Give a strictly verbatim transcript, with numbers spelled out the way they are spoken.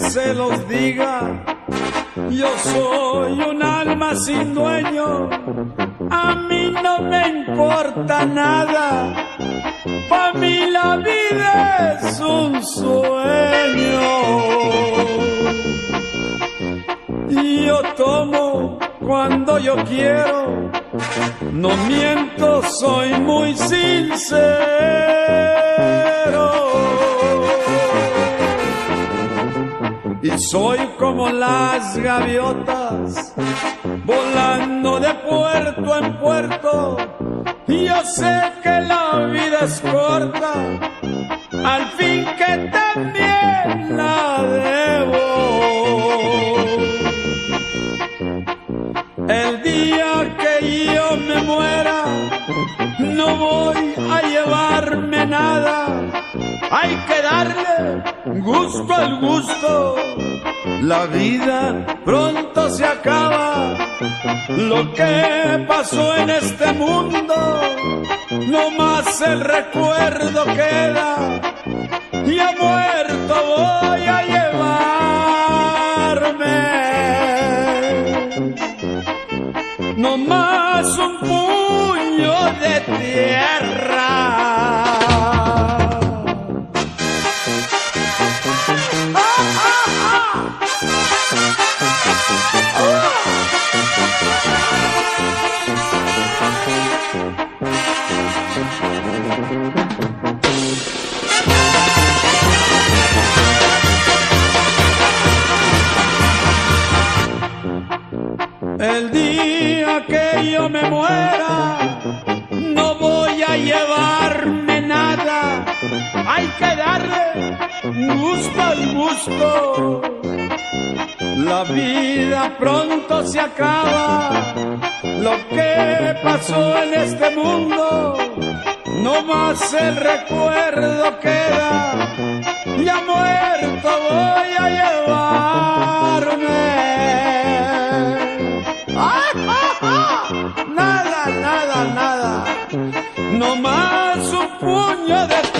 se los diga. Yo soy un alma sin dueño, a mí no me importa nada. Pa' mí la vida es un sueño. Y yo tomo cuando yo quiero, no miento, soy muy sincero. Y soy como las gaviotas, volando de puerto en puerto. Y yo sé que la vida es corta, al fin que también la debo. El día que yo me muera, no voy a llevarme nada. Hay que darle gusto al gusto, la vida pronto se acaba. Lo que pasó en este mundo, no más el recuerdo queda. Y a muerto voy a llevarme no más un puño de tierra. El día que yo me muera, no voy a llevarme nada. Hay que darle gusto al gusto, la vida pronto se acaba. Lo que pasó en este mundo, no más el recuerdo queda. Ya muerto voy a llevarme nada, nada, nada, no más un puño de